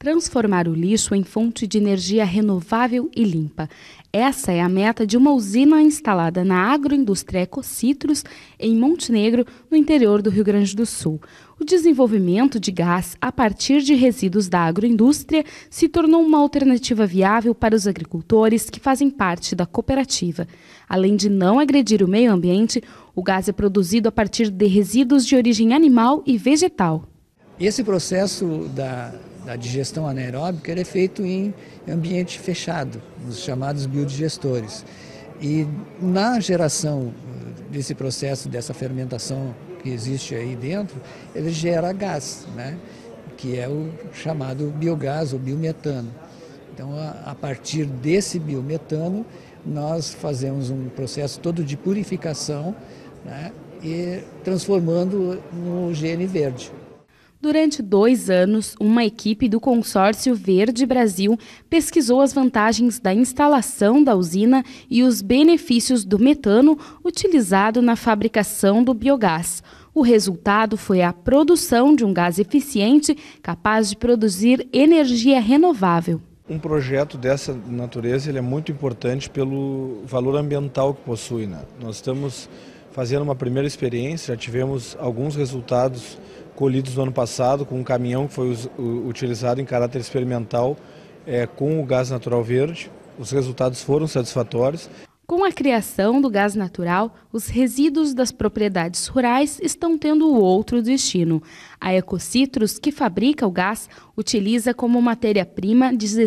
transformar o lixo em fonte de energia renovável e limpa. Essa é a meta de uma usina instalada na agroindústria Ecocitrus, em Montenegro, no interior do Rio Grande do Sul. O desenvolvimento de gás a partir de resíduos da agroindústria se tornou uma alternativa viável para os agricultores que fazem parte da cooperativa. Além de não agredir o meio ambiente, o gás é produzido a partir de resíduos de origem animal e vegetal. Esse processo da digestão anaeróbica é feito em ambiente fechado, os chamados biodigestores. E na geração desse processo, dessa fermentação que existe aí dentro, ele gera gás, né? Que é o chamado biogás ou biometano. Então, a partir desse biometano, nós fazemos um processo todo de purificação, né? E transformando no GN Verde. Durante 2 anos, uma equipe do Consórcio Verde Brasil pesquisou as vantagens da instalação da usina e os benefícios do metano utilizado na fabricação do biogás. O resultado foi a produção de um gás eficiente capaz de produzir energia renovável. Um projeto dessa natureza ele é muito importante pelo valor ambiental que possui, né? Nós estamos fazendo uma primeira experiência, já tivemos alguns resultados colhidos no ano passado com um caminhão que foi utilizado em caráter experimental com o gás natural verde. Os resultados foram satisfatórios. Com a criação do gás natural, os resíduos das propriedades rurais estão tendo outro destino. A Ecocitrus, que fabrica o gás, utiliza como matéria-prima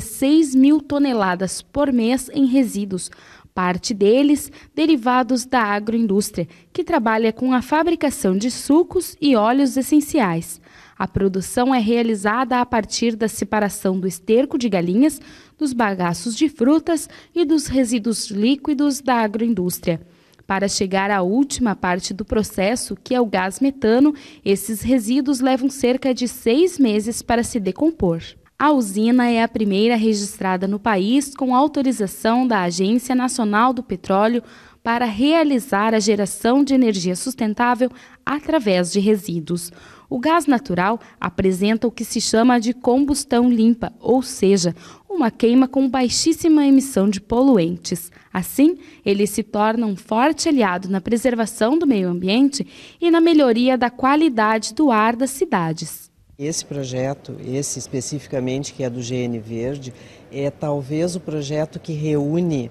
16 mil toneladas por mês em resíduos, parte deles derivados da agroindústria, que trabalha com a fabricação de sucos e óleos essenciais. A produção é realizada a partir da separação do esterco de galinhas, dos bagaços de frutas e dos resíduos líquidos da agroindústria. Para chegar à última parte do processo, que é o gás metano, esses resíduos levam cerca de 6 meses para se decompor. A usina é a primeira registrada no país com autorização da Agência Nacional do Petróleo para realizar a geração de energia sustentável através de resíduos. O gás natural apresenta o que se chama de combustão limpa, ou seja, uma queima com baixíssima emissão de poluentes. Assim, ele se torna um forte aliado na preservação do meio ambiente e na melhoria da qualidade do ar das cidades. Esse projeto, esse especificamente que é do GN Verde, é talvez o projeto que reúne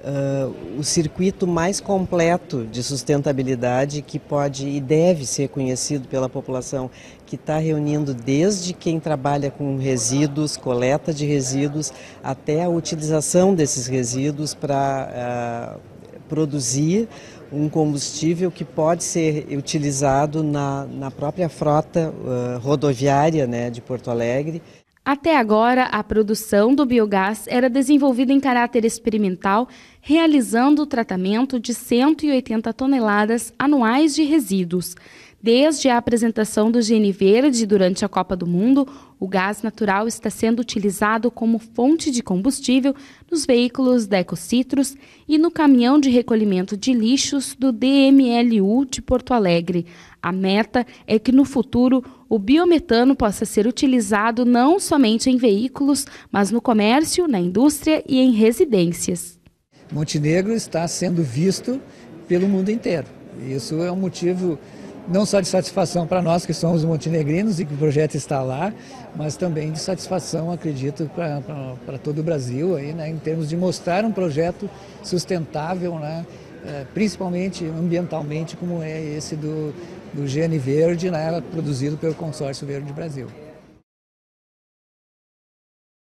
o circuito mais completo de sustentabilidade que pode e deve ser conhecido pela população, que está reunindo desde quem trabalha com resíduos, coleta de resíduos, até a utilização desses resíduos para produzir um combustível que pode ser utilizado na própria frota rodoviária, né, de Porto Alegre. Até agora, a produção do biogás era desenvolvida em caráter experimental, realizando o tratamento de 180 toneladas anuais de resíduos. Desde a apresentação do GN Verde durante a Copa do Mundo, o gás natural está sendo utilizado como fonte de combustível nos veículos da Ecocitrus e no caminhão de recolhimento de lixos do DMLU de Porto Alegre. A meta é que no futuro o biometano possa ser utilizado não somente em veículos, mas no comércio, na indústria e em residências. Montenegro está sendo visto pelo mundo inteiro. Isso é um motivo não só de satisfação para nós que somos montenegrinos e que o projeto está lá, mas também de satisfação, acredito, para todo o Brasil, aí, né, em termos de mostrar um projeto sustentável, né, principalmente ambientalmente, como é esse do GN Verde, né, produzido pelo Consórcio Verde Brasil.